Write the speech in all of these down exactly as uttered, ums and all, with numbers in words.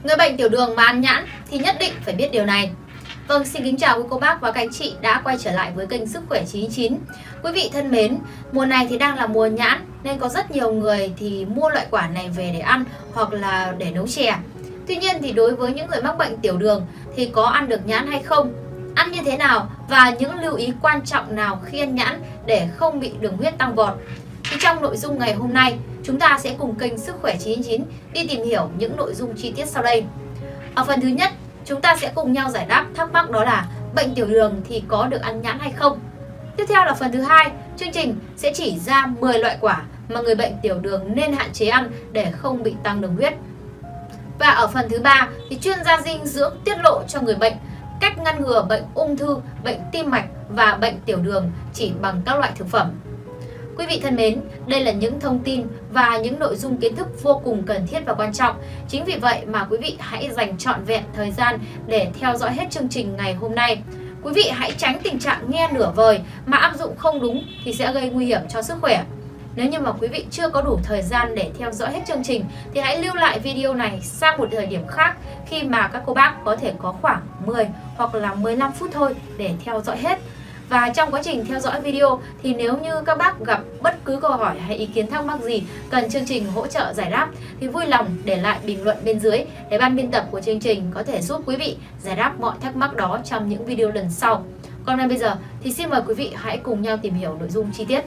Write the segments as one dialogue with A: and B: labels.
A: Người bệnh tiểu đường mà ăn nhãn thì nhất định phải biết điều này. Vâng, xin kính chào quý cô bác và các anh chị đã quay trở lại với kênh Sức khỏe chín chín. Quý vị thân mến, mùa này thì đang là mùa nhãn nên có rất nhiều người thì mua loại quả này về để ăn hoặc là để nấu chè. Tuy nhiên thì đối với những người mắc bệnh tiểu đường thì có ăn được nhãn hay không? Ăn như thế nào và những lưu ý quan trọng nào khi ăn nhãn để không bị đường huyết tăng vọt? Thì trong nội dung ngày hôm nay, chúng ta sẽ cùng kênh Sức khỏe chín chín đi tìm hiểu những nội dung chi tiết sau đây. Ở phần thứ nhất, chúng ta sẽ cùng nhau giải đáp thắc mắc đó là bệnh tiểu đường thì có được ăn nhãn hay không? Tiếp theo là phần thứ hai, chương trình sẽ chỉ ra mười loại quả mà người bệnh tiểu đường nên hạn chế ăn để không bị tăng đường huyết. Và ở phần thứ ba thì chuyên gia dinh dưỡng tiết lộ cho người bệnh cách ngăn ngừa bệnh ung thư, bệnh tim mạch và bệnh tiểu đường chỉ bằng các loại thực phẩm. Quý vị thân mến, đây là những thông tin và những nội dung kiến thức vô cùng cần thiết và quan trọng. Chính vì vậy mà quý vị hãy dành trọn vẹn thời gian để theo dõi hết chương trình ngày hôm nay. Quý vị hãy tránh tình trạng nghe nửa vời mà áp dụng không đúng thì sẽ gây nguy hiểm cho sức khỏe. Nếu như mà quý vị chưa có đủ thời gian để theo dõi hết chương trình thì hãy lưu lại video này sang một thời điểm khác khi mà các cô bác có thể có khoảng mười hoặc là mười lăm phút thôi để theo dõi hết. Và trong quá trình theo dõi video thì nếu như các bác gặp bất cứ câu hỏi hay ý kiến thắc mắc gì cần chương trình hỗ trợ giải đáp thì vui lòng để lại bình luận bên dưới để ban biên tập của chương trình có thể giúp quý vị giải đáp mọi thắc mắc đó trong những video lần sau. Còn ngay bây giờ thì xin mời quý vị hãy cùng nhau tìm hiểu nội dung chi tiết.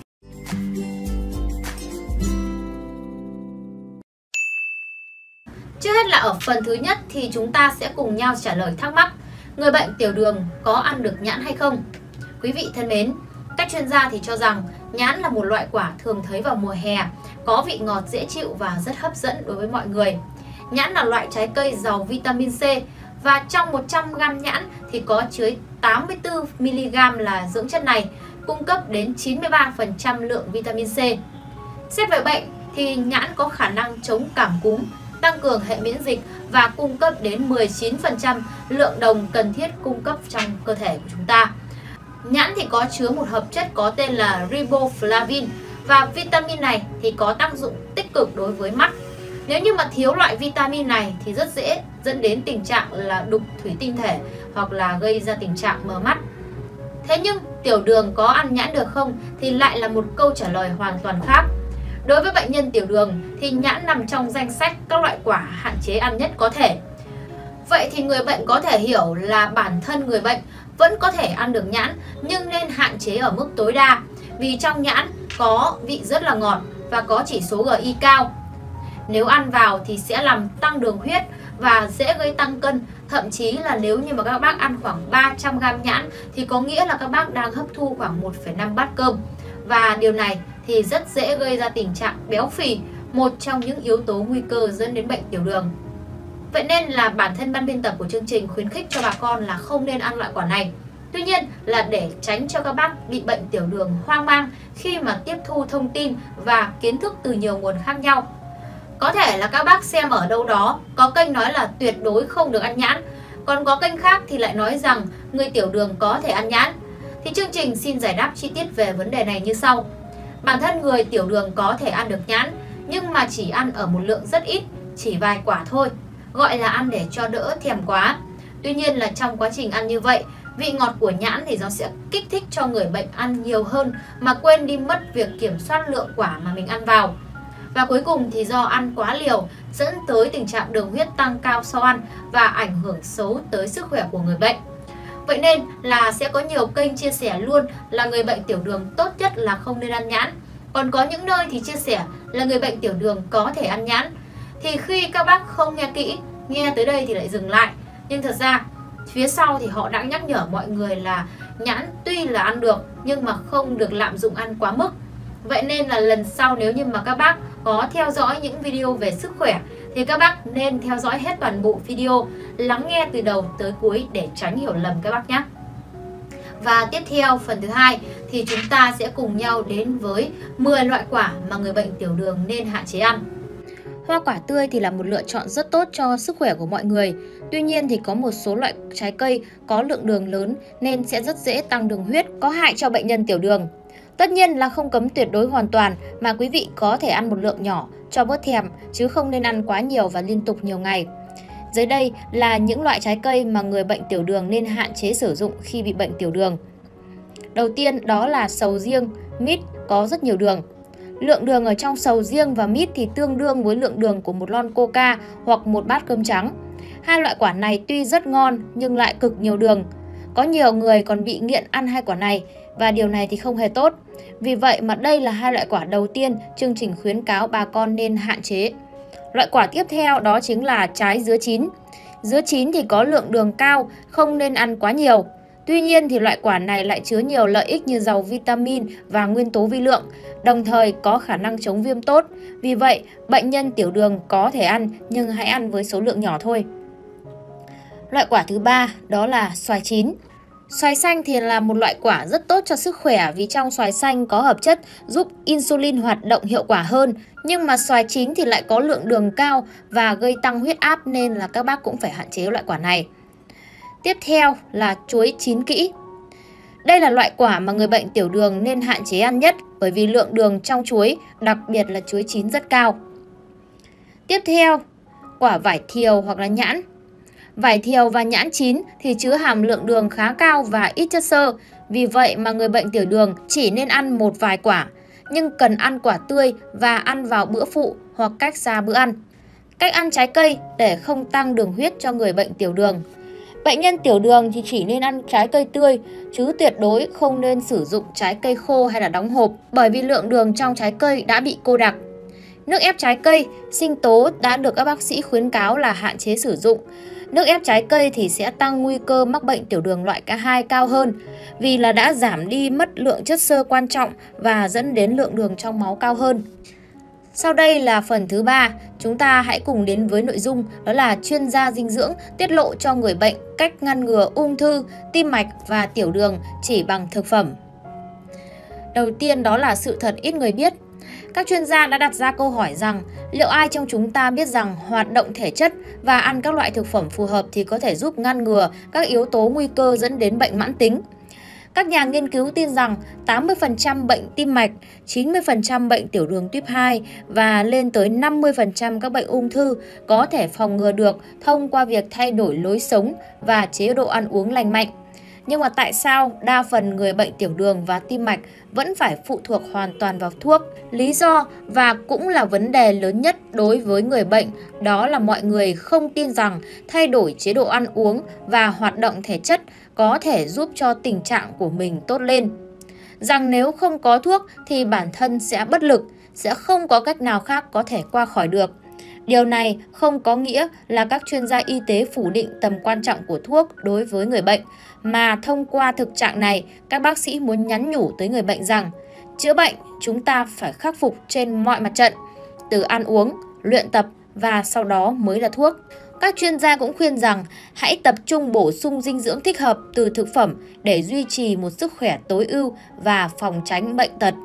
A: Trước hết là ở phần thứ nhất thì chúng ta sẽ cùng nhau trả lời thắc mắc người bệnh tiểu đường có ăn được nhãn hay không? Quý vị thân mến, các chuyên gia thì cho rằng nhãn là một loại quả thường thấy vào mùa hè, có vị ngọt dễ chịu và rất hấp dẫn đối với mọi người. Nhãn là loại trái cây giàu vitamin C và trong một trăm gam nhãn thì có chứa tám mươi tư mi-li-gam là dưỡng chất này, cung cấp đến chín mươi ba phần trăm lượng vitamin C. Xét về bệnh thì nhãn có khả năng chống cảm cúm, tăng cường hệ miễn dịch và cung cấp đến mười chín phần trăm lượng đồng cần thiết cung cấp trong cơ thể của chúng ta. Nhãn thì có chứa một hợp chất có tên là riboflavin và vitamin này thì có tác dụng tích cực đối với mắt. Nếu như mà thiếu loại vitamin này thì rất dễ dẫn đến tình trạng là đục thủy tinh thể hoặc là gây ra tình trạng mờ mắt. Thế nhưng tiểu đường có ăn nhãn được không thì lại là một câu trả lời hoàn toàn khác. Đối với bệnh nhân tiểu đường thì nhãn nằm trong danh sách các loại quả hạn chế ăn nhất có thể. Vậy thì người bệnh có thể hiểu là bản thân người bệnh vẫn có thể ăn được nhãn nhưng nên hạn chế ở mức tối đa vì trong nhãn có vị rất là ngọt và có chỉ số giê i cao. Nếu ăn vào thì sẽ làm tăng đường huyết và dễ gây tăng cân, thậm chí là nếu như mà các bác ăn khoảng ba trăm gam nhãn thì có nghĩa là các bác đang hấp thu khoảng một phẩy năm bát cơm. Và điều này thì rất dễ gây ra tình trạng béo phì, một trong những yếu tố nguy cơ dẫn đến bệnh tiểu đường. Vậy nên là bản thân ban biên tập của chương trình khuyến khích cho bà con là không nên ăn loại quả này. Tuy nhiên là để tránh cho các bác bị bệnh tiểu đường hoang mang khi mà tiếp thu thông tin và kiến thức từ nhiều nguồn khác nhau. Có thể là các bác xem ở đâu đó có kênh nói là tuyệt đối không được ăn nhãn, còn có kênh khác thì lại nói rằng người tiểu đường có thể ăn nhãn. Thì chương trình xin giải đáp chi tiết về vấn đề này như sau. Bản thân người tiểu đường có thể ăn được nhãn nhưng mà chỉ ăn ở một lượng rất ít, chỉ vài quả thôi, gọi là ăn để cho đỡ thèm quá. Tuy nhiên là trong quá trình ăn như vậy, vị ngọt của nhãn thì nó sẽ kích thích cho người bệnh ăn nhiều hơn mà quên đi mất việc kiểm soát lượng quả mà mình ăn vào. Và cuối cùng thì do ăn quá liều dẫn tới tình trạng đường huyết tăng cao sau ăn và ảnh hưởng xấu tới sức khỏe của người bệnh. Vậy nên là sẽ có nhiều kênh chia sẻ luôn là người bệnh tiểu đường tốt nhất là không nên ăn nhãn. Còn có những nơi thì chia sẻ là người bệnh tiểu đường có thể ăn nhãn. Thì khi các bác không nghe kỹ, nghe tới đây thì lại dừng lại. Nhưng thật ra phía sau thì họ đã nhắc nhở mọi người là nhãn tuy là ăn được nhưng mà không được lạm dụng ăn quá mức. Vậy nên là lần sau nếu như mà các bác có theo dõi những video về sức khỏe thì các bác nên theo dõi hết toàn bộ video, lắng nghe từ đầu tới cuối để tránh hiểu lầm các bác nhé. Và tiếp theo phần thứ hai thì chúng ta sẽ cùng nhau đến với mười loại quả mà người bệnh tiểu đường nên hạn chế ăn. Hoa quả tươi thì là một lựa chọn rất tốt cho sức khỏe của mọi người. Tuy nhiên thì có một số loại trái cây có lượng đường lớn nên sẽ rất dễ tăng đường huyết, có hại cho bệnh nhân tiểu đường. Tất nhiên là không cấm tuyệt đối hoàn toàn mà quý vị có thể ăn một lượng nhỏ cho bớt thèm chứ không nên ăn quá nhiều và liên tục nhiều ngày. Dưới đây là những loại trái cây mà người bệnh tiểu đường nên hạn chế sử dụng khi bị bệnh tiểu đường. Đầu tiên đó là sầu riêng, mít có rất nhiều đường. Lượng đường ở trong sầu riêng và mít thì tương đương với lượng đường của một lon Coca hoặc một bát cơm trắng. Hai loại quả này tuy rất ngon nhưng lại cực nhiều đường. Có nhiều người còn bị nghiện ăn hai quả này và điều này thì không hề tốt. Vì vậy mà đây là hai loại quả đầu tiên chương trình khuyến cáo bà con nên hạn chế. Loại quả tiếp theo đó chính là trái dứa chín. Dứa chín thì có lượng đường cao, không nên ăn quá nhiều. Tuy nhiên thì loại quả này lại chứa nhiều lợi ích như giàu vitamin và nguyên tố vi lượng, đồng thời có khả năng chống viêm tốt. Vì vậy, bệnh nhân tiểu đường có thể ăn nhưng hãy ăn với số lượng nhỏ thôi. Loại quả thứ ba đó là xoài chín. Xoài xanh thì là một loại quả rất tốt cho sức khỏe vì trong xoài xanh có hợp chất giúp insulin hoạt động hiệu quả hơn. Nhưng mà xoài chín thì lại có lượng đường cao và gây tăng huyết áp nên là các bác cũng phải hạn chế loại quả này. Tiếp theo là chuối chín kỹ. Đây là loại quả mà người bệnh tiểu đường nên hạn chế ăn nhất bởi vì lượng đường trong chuối, đặc biệt là chuối chín rất cao. Tiếp theo, quả vải thiều hoặc là nhãn. Vải thiều và nhãn chín thì chứa hàm lượng đường khá cao và ít chất xơ. Vì vậy mà người bệnh tiểu đường chỉ nên ăn một vài quả, nhưng cần ăn quả tươi và ăn vào bữa phụ hoặc cách xa bữa ăn. Cách ăn trái cây để không tăng đường huyết cho người bệnh tiểu đường. Bệnh nhân tiểu đường thì chỉ nên ăn trái cây tươi, chứ tuyệt đối không nên sử dụng trái cây khô hay là đóng hộp bởi vì lượng đường trong trái cây đã bị cô đặc. Nước ép trái cây, sinh tố đã được các bác sĩ khuyến cáo là hạn chế sử dụng. Nước ép trái cây thì sẽ tăng nguy cơ mắc bệnh tiểu đường loại cả hai cao hơn vì là đã giảm đi mất lượng chất xơ quan trọng và dẫn đến lượng đường trong máu cao hơn. Sau đây là phần thứ ba, chúng ta hãy cùng đến với nội dung đó là chuyên gia dinh dưỡng tiết lộ cho người bệnh cách ngăn ngừa ung thư, tim mạch và tiểu đường chỉ bằng thực phẩm. Đầu tiên đó là sự thật ít người biết. Các chuyên gia đã đặt ra câu hỏi rằng liệu ai trong chúng ta biết rằng hoạt động thể chất và ăn các loại thực phẩm phù hợp thì có thể giúp ngăn ngừa các yếu tố nguy cơ dẫn đến bệnh mãn tính. Các nhà nghiên cứu tin rằng tám mươi phần trăm bệnh tim mạch, chín mươi phần trăm bệnh tiểu đường tuyếp hai và lên tới năm mươi phần trăm các bệnh ung thư có thể phòng ngừa được thông qua việc thay đổi lối sống và chế độ ăn uống lành mạnh. Nhưng mà tại sao đa phần người bệnh tiểu đường và tim mạch vẫn phải phụ thuộc hoàn toàn vào thuốc? Lý do và cũng là vấn đề lớn nhất đối với người bệnh đó là mọi người không tin rằng thay đổi chế độ ăn uống và hoạt động thể chất có thể giúp cho tình trạng của mình tốt lên. Rằng nếu không có thuốc thì bản thân sẽ bất lực, sẽ không có cách nào khác có thể qua khỏi được. Điều này không có nghĩa là các chuyên gia y tế phủ định tầm quan trọng của thuốc đối với người bệnh, mà thông qua thực trạng này, các bác sĩ muốn nhắn nhủ tới người bệnh rằng chữa bệnh chúng ta phải khắc phục trên mọi mặt trận, từ ăn uống, luyện tập và sau đó mới là thuốc. Các chuyên gia cũng khuyên rằng hãy tập trung bổ sung dinh dưỡng thích hợp từ thực phẩm để duy trì một sức khỏe tối ưu và phòng tránh bệnh tật.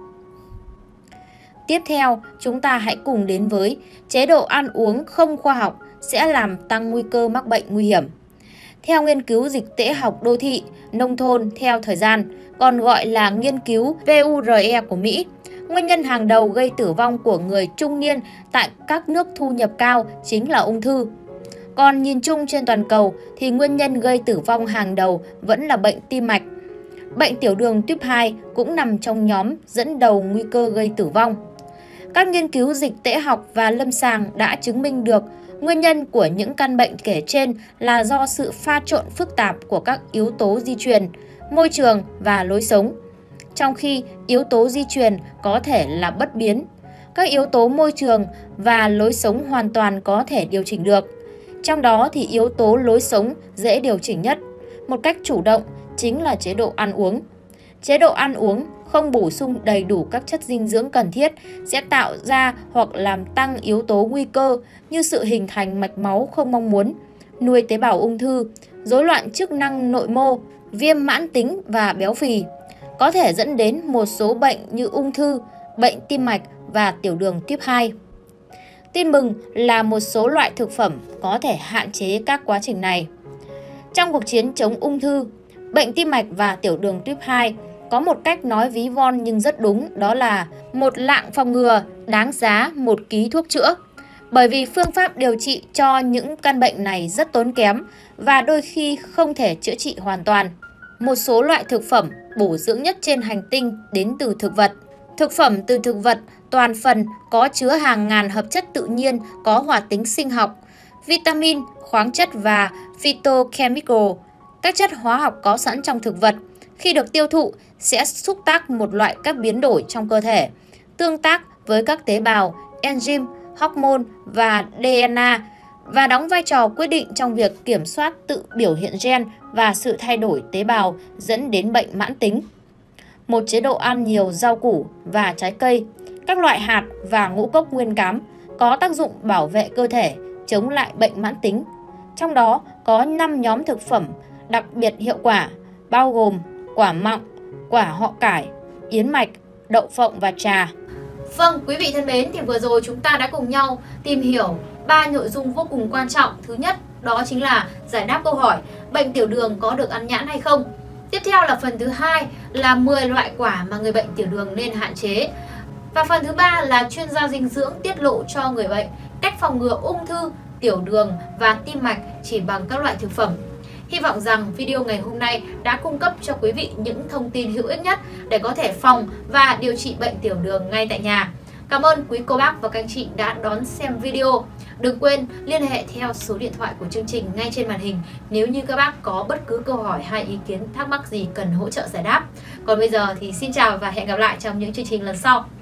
A: Tiếp theo, chúng ta hãy cùng đến với chế độ ăn uống không khoa học sẽ làm tăng nguy cơ mắc bệnh nguy hiểm. Theo nghiên cứu dịch tễ học đô thị, nông thôn theo thời gian, còn gọi là nghiên cứu pê u rờ e của Mỹ, nguyên nhân hàng đầu gây tử vong của người trung niên tại các nước thu nhập cao chính là ung thư. Còn nhìn chung trên toàn cầu thì nguyên nhân gây tử vong hàng đầu vẫn là bệnh tim mạch. Bệnh tiểu đường tuyếp hai cũng nằm trong nhóm dẫn đầu nguy cơ gây tử vong. Các nghiên cứu dịch tễ học và lâm sàng đã chứng minh được nguyên nhân của những căn bệnh kể trên là do sự pha trộn phức tạp của các yếu tố di truyền, môi trường và lối sống. Trong khi yếu tố di truyền có thể là bất biến, các yếu tố môi trường và lối sống hoàn toàn có thể điều chỉnh được. Trong đó thì yếu tố lối sống dễ điều chỉnh nhất, một cách chủ động chính là chế độ ăn uống. Chế độ ăn uống không bổ sung đầy đủ các chất dinh dưỡng cần thiết sẽ tạo ra hoặc làm tăng yếu tố nguy cơ như sự hình thành mạch máu không mong muốn, nuôi tế bào ung thư, rối loạn chức năng nội mô, viêm mãn tính và béo phì. Có thể dẫn đến một số bệnh như ung thư, bệnh tim mạch và tiểu đường tuyếp hai. Tin mừng là một số loại thực phẩm có thể hạn chế các quá trình này. Trong cuộc chiến chống ung thư, bệnh tim mạch và tiểu đường tuyếp hai có một cách nói ví von nhưng rất đúng, đó là một lạng phòng ngừa đáng giá một ký thuốc chữa. Bởi vì phương pháp điều trị cho những căn bệnh này rất tốn kém và đôi khi không thể chữa trị hoàn toàn. Một số loại thực phẩm bổ dưỡng nhất trên hành tinh đến từ thực vật. Thực phẩm từ thực vật toàn phần có chứa hàng ngàn hợp chất tự nhiên có hoạt tính sinh học, vitamin, khoáng chất và phytochemical, các chất hóa học có sẵn trong thực vật. Khi được tiêu thụ, sẽ xúc tác một loại các biến đổi trong cơ thể, tương tác với các tế bào, enzyme, hormone và đê en a và đóng vai trò quyết định trong việc kiểm soát tự biểu hiện gen và sự thay đổi tế bào dẫn đến bệnh mãn tính. Một chế độ ăn nhiều rau củ và trái cây, các loại hạt và ngũ cốc nguyên cám có tác dụng bảo vệ cơ thể, chống lại bệnh mãn tính. Trong đó có năm nhóm thực phẩm đặc biệt hiệu quả, bao gồm quả mọng, quả họ cải, yến mạch, đậu phộng và trà. Vâng, quý vị thân mến, thì vừa rồi chúng ta đã cùng nhau tìm hiểu ba nội dung vô cùng quan trọng. Thứ nhất, đó chính là giải đáp câu hỏi bệnh tiểu đường có được ăn nhãn hay không. Tiếp theo là phần thứ hai là mười loại quả mà người bệnh tiểu đường nên hạn chế. Và phần thứ ba là chuyên gia dinh dưỡng tiết lộ cho người bệnh cách phòng ngừa ung thư, tiểu đường và tim mạch chỉ bằng các loại thực phẩm. Hy vọng rằng video ngày hôm nay đã cung cấp cho quý vị những thông tin hữu ích nhất để có thể phòng và điều trị bệnh tiểu đường ngay tại nhà. Cảm ơn quý cô bác và các anh chị đã đón xem video. Đừng quên liên hệ theo số điện thoại của chương trình ngay trên màn hình nếu như các bác có bất cứ câu hỏi hay ý kiến thắc mắc gì cần hỗ trợ giải đáp. Còn bây giờ thì xin chào và hẹn gặp lại trong những chương trình lần sau.